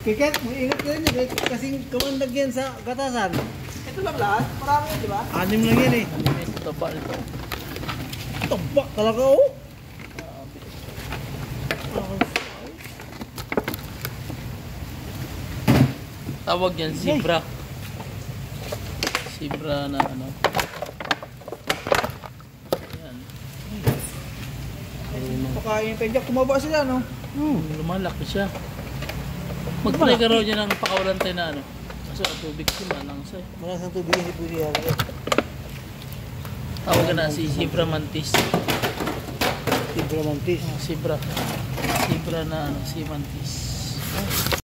Kaya, ingat ka rin yun. Kasing kamandag yan sa gatasan. Ito lang lahat. Marami yan, di ba? 6 lang yan eh. Ito taba nito. Taba talaga oh. Tawag yan, zebra. Zebra na ano. Yan. Pakain pa Jack. Tumaba sila, no? Lumalaki siya. Mag-try ka raw dyan ng pakawalan tayo na ano. Kaso ang tubig sila lang sa'yo. Malasang tubig hindi pwede yan. Tawag na si zebra mantis. Zebra mantis. Zebra. Zebra na ano, si mantis.